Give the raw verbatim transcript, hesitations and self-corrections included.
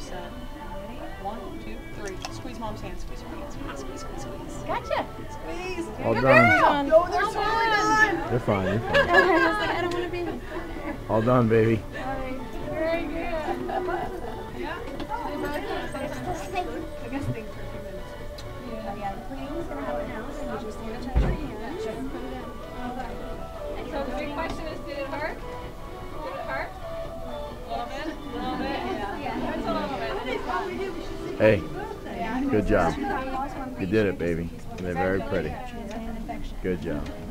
set. Ready? One, two, three. Squeeze mom's hand. Squeeze her hand. Squeeze, squeeze, squeeze, squeeze. Gotcha. Squeeze. All Good done. girl. No, they're so done. You're fine. You're fine. I was like, I don't want to be. All done, baby. Very good. Yeah. I guess things for a few minutes. Yeah. Yeah. The queen's gonna have it now, so you just sanitize your hands. Just put it in. So the big question is, did it hurt? Did it hurt? A little bit? A little bit? Yeah. It's a little bit. Hey, good job. You did it, baby. They're very pretty. Good job.